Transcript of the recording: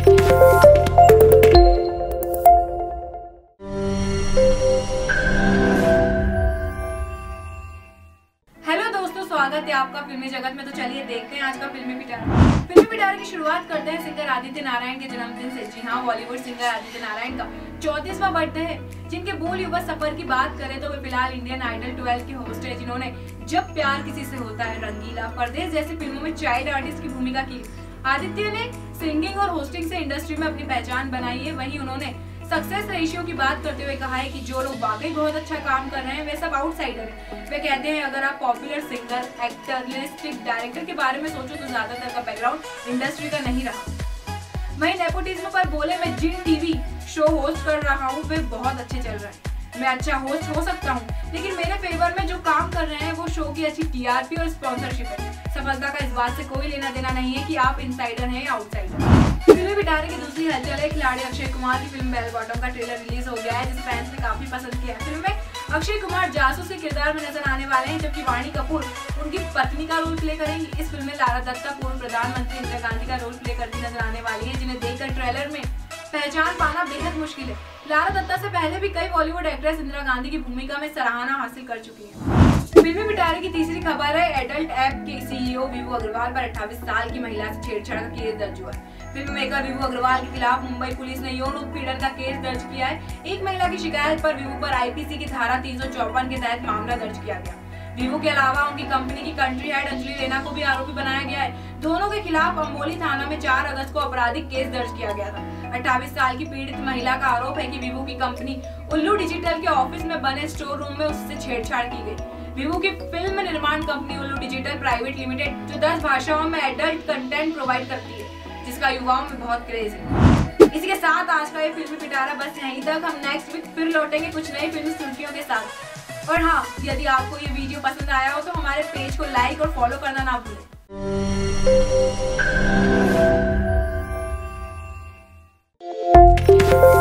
स्वागत है आपका फिल्मी जगत में। तो चलिए देखते हैं आज का फिल्मी पिटारा। फिल्मी पिटारे की शुरुआत करते हैं सिंगर आदित्य नारायण के जन्मदिन से। जी हाँ, बॉलीवुड सिंगर आदित्य नारायण का 34वां बर्थडे है, जिनके बोल युवा सफर की बात करें तो वे फिलहाल इंडियन आइडल 12 के होस्ट है, जिन्होंने जब प्यार किसी से होता है, रंगीला, परदेश जैसी फिल्मों में चाइल्ड आर्टिस्ट की भूमिका की। आदित्य ने सिंगिंग और होस्टिंग से इंडस्ट्री में अपनी पहचान बनाई है। वहीं उन्होंने सक्सेस रेशियो की बात करते हुए कहा है कि जो लोग वाकई बहुत अच्छा काम कर रहे हैं वे सब आउटसाइडर हैं। वे कहते हैं अगर आप popular singer, actor, lyricist, director के बारे में सोचो तो ज्यादातर का बैकग्राउंड इंडस्ट्री का नहीं रहा। वहीं नेपोटिज्म पर बोले, मैं जिन टीवी शो होस्ट कर रहा हूँ वे बहुत अच्छे चल रहे हैं। मैं अच्छा होस्ट हो सकता हूँ, लेकिन मेरे फेवर में जो काम कर रहे हैं वो शो की अच्छी टीआरपी और स्पॉन्सरशिप है। सफलता का इस बात से कोई लेना देना नहीं है कि आप इनसाइडर हैं या आउटसाइडर। फिल्मी पिटारे की दूसरी हलचल है खिलाड़ी अक्षय कुमार की फिल्म बेल बॉटम का ट्रेलर रिलीज हो गया है, जिसे फैंस ने काफी पसंद किया है। फिल्म में अक्षय कुमार जासूस के किरदार में नजर आने वाले हैं, जबकि वाणी कपूर उनकी पत्नी का रोल प्ले करेंगी। इस फिल्म में लारा दत्ता पूर्व प्रधानमंत्री इंदिरा गांधी का रोल प्ले करती नजर आने वाली है, जिन्हें देखकर ट्रेलर में पहचान पाना बेहद मुश्किल है। लारा दत्ता से पहले भी कई बॉलीवुड एक्ट्रेस इंदिरा गांधी की भूमिका में सराहना हासिल कर चुकी हैं। फिल्मी पिटारे की तीसरी खबर है एडल्ट ऐप के सीईओ विभू अग्रवाल पर 28 साल की महिला से छेड़छाड़ का केस दर्ज हुआ है। फिल्म मेकर विभू अग्रवाल के खिलाफ मुंबई पुलिस ने यौन उत्पीड़न का केस दर्ज किया है। एक महिला की शिकायत पर विभू पर आईपीसी की धारा 354 के तहत मामला दर्ज किया गया। विभू के अलावा उनकी कंपनी की कंट्री हेड अंजलि रेना को भी आरोपी बनाया गया है। दोनों के खिलाफ अंबोली थाना में 4 अगस्त को आपराधिक केस दर्ज किया गया था। 28 साल की पीड़ित महिला का आरोप है कि विभू की कंपनी उल्लू डिजिटल के ऑफिस में बने स्टोर रूम में उससे छेड़छाड़ की गई। विभू की फिल्म निर्माण कंपनी उल्लू डिजिटल प्राइवेट लिमिटेड जो 10 भाषाओं में एडल्ट कंटेंट प्रोवाइड करती है, जिसका युवाओं में बहुत क्रेज है। इसी के साथ आज का ये फिल्मी पिटारा बस यहीं तक। हम नेक्स्ट वीक फिर लौटेंगे कुछ नई फिल्मी सुर्खियों के साथ। और हाँ, यदि आपको ये वीडियो पसंद आया हो तो हमारे पेज को लाइक और फॉलो करना ना भूलें।